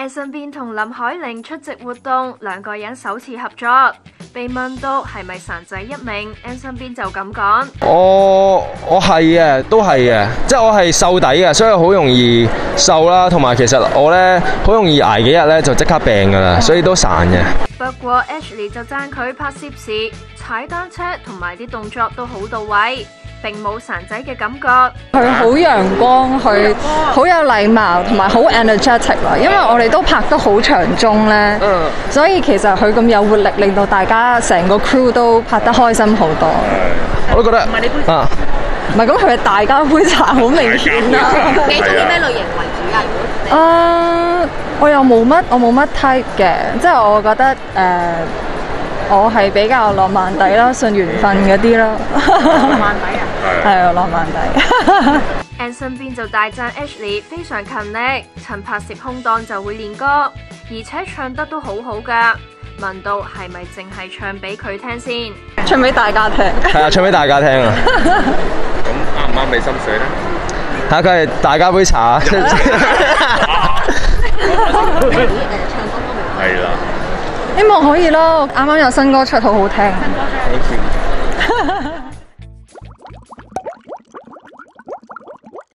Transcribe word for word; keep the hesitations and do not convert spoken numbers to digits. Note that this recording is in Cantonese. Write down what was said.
Ann 身邊同林海玲出席活動，兩個人首次合作。被問到係咪神仔一名 ，Ann 身邊就咁講： 我我係嘅，都係嘅，即係我係瘦底嘅，所以好容易瘦啦。同埋其實我咧好容易捱幾日咧就即刻病噶啦，所以都孱嘅。 不過 Ashley 就讚佢拍攝時踩單車同埋啲動作都好到位，並冇孱仔嘅感覺。 佢好陽光，佢好有禮貌，同埋好 energetic 啦。因為我哋都拍得好長鐘咧，所以其實佢咁有活力，令到大家成個 crew 都拍得開心好多。 我都覺得啊， 唔係咁，佢係大家杯茶好明顯啦。 你中意咩類型為主啊？如果啊，我又冇乜，我冇乜 type 嘅，即係我覺得誒。我係比較浪漫底啦，信緣分嗰啲啦。浪漫底啊？係啊，浪漫底。 Ann 身邊就大讚 Ashley 非常勤力，趁拍攝空檔就會練歌，而且唱得都好好㗎。問到係咪淨係唱俾佢聽先？ 唱俾大家聽。 係啊，唱俾大家聽啊。 咁啱唔啱你心水咧？ 睇下佢係大家杯茶啊。 誒唱歌方面係啦。 希望可以咯，啱啱有新歌出，好好聽。 新歌出。